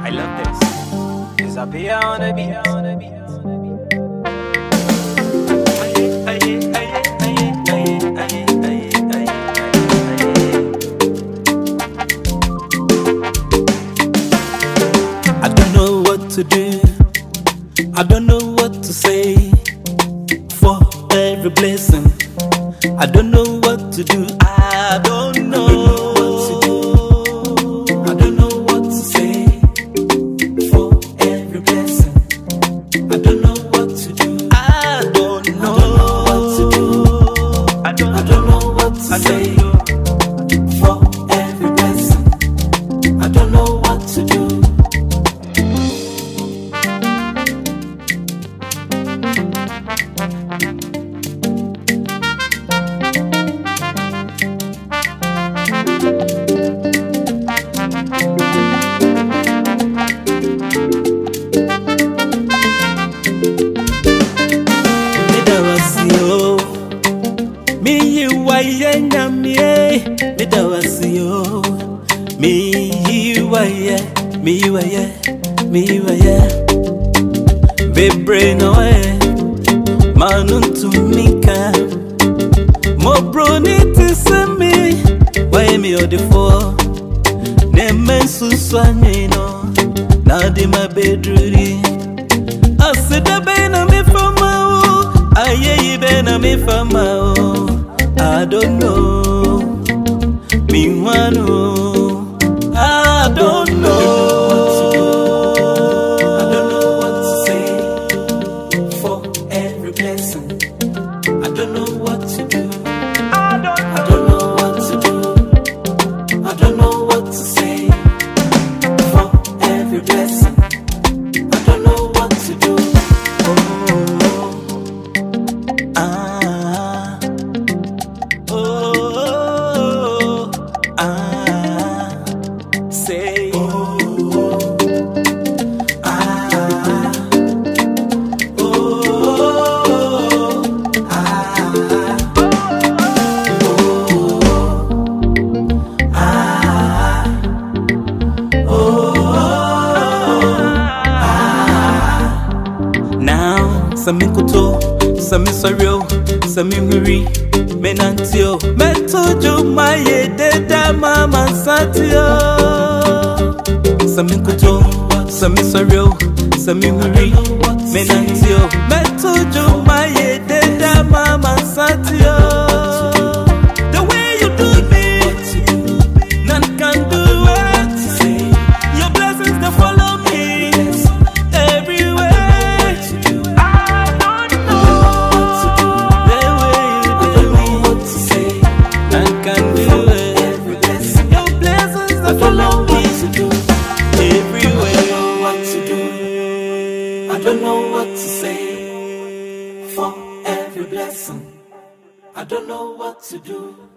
I love this. Disappear on the beat. I don't know what to do. I don't know what to say for every blessing. I don't know what to do. I don't know what to do. I don't know what to say for every blessing. I don't know what to do. I don't know what to do. I don't know what to say for every blessing. I don't know what to do. Bebre no manun to mika mo bro niti semi why me o de for ne mensu swanye no na di ma bedruri asida be na me fama o aye be na me fama o I don't know me wanu I don't know. Sami kuto, sami soryo, sami huri, menantio, metojo maye deda mama satio. Sami kuto, sami soryo, sami huri, menantio, metojo maye deda mama satio. The way you do me, none can do it. Your blessings they follow me everywhere. I don't know what to say for every blessing. I don't know what to do.